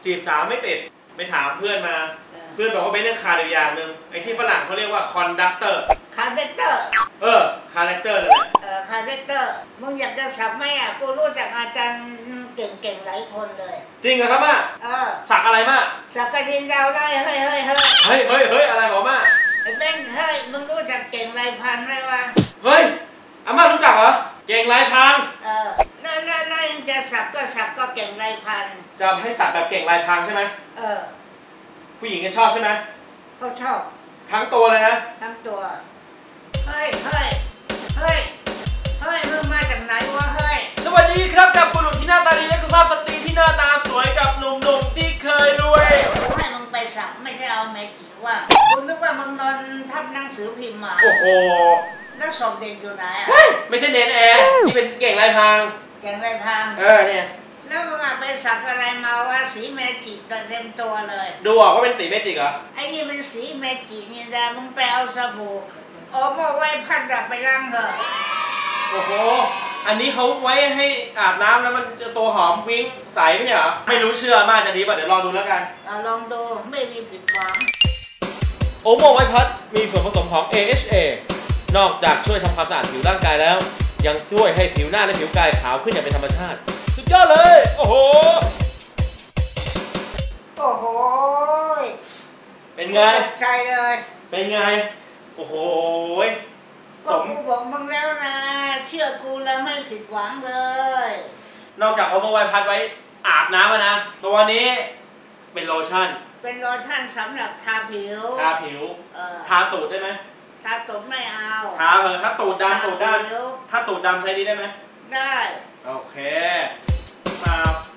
จีบสาวไม่ติดไปถามเพื่อนมาเพื่อนบอกว่าเบนซ์ขาดอีกอย่างหนึ่งไอ้ที่ฝรั่งเขาเรียกว่าคอนดักเตอร์คาแรคเตอร์คาแรคเตอร์นั่นแหละคาแรคเตอร์มึงอยากจะสับไหมอ่ะกูรู้จักอาจารย์เก่งๆหลายคนเลยจริงเหรอครับม่าสักอะไรม่าสักกระดิ่งดาวได้เฮ้ยอะไรหรอม่าไอ้เบนเฮ้ยมึงรู้จักเก่งลายพันไหมวะเฮ้ยอาม่ารู้จักเหรอเก่งลายพันน่าจะสักก็เก่งลายพันจะให้สักแบบเก่งลายพันใช่ไหมผู้หญิงจะชอบใช่ไหมเขาชอบทั้งตัวเลยนะทั้งตัวเฮ้ยมึงมาจากไหนวะเฮ้ยสวัสดีครับกับบุรุษที่หน้าตาดีและคุณภาพสตรีที่หน้าตาสวยกับหนุ่มๆที่เคยรวยให้มึงไปสักไม่ใช่เอาเมจิกว่าคุณนึกว่ามึงนอนทับหนังสือพิมพ์มาโอ้โหแล้วสอบเด็กอยู่ไหนอ่ะไม่ใช่เนนแอร์ที่เป็นเก่งลายพังเนี่ยแล้วมึงไปสักอะไรมาวะสีเมจิกเต็มตัวเลยดูออกว่าเป็นสีเมจิกเหรอไอ้นี่เป็นสีเมจิกนี่แต่มึงไปเอาสบู่โอ้โม่ไว้พัดไปล้างเถอะโอ้โหอันนี้เขาไว้ให้อาบน้ำแล้วมันจะตัวหอมวิ้งใสไม่เหรอไม่รู้เชื่อมากจะดีป่ะเดี๋ยวลองดูแล้วกันลองดูไม่มีผิดหวังโอโมไวท์พัดมีส่วนผสมของ AHA นอกจากช่วยทำความสะอาดผิวร่างกายแล้วยังช่วยให้ผิวหน้าและผิวกายขาวขึ้นอย่างเป็นธรรมชาติสุดยอดเลยโอ้โหเป็นไงใช่เลยเป็นไงโอ้โหก็กูบอกมึงแล้วนะเชื่อกูแล้วไม่ผิดหวังเลยนอกจากเอามาไว้พัดไว้อาบน้ำนะตัวนี้เป็นโลชั่นสำหรับทาผิวทาตูดได้ไหมทาตูดไม่เอาถ้าตูดดำถ้าตูดดำใช้นี้ได้ไหมได้โอเคมา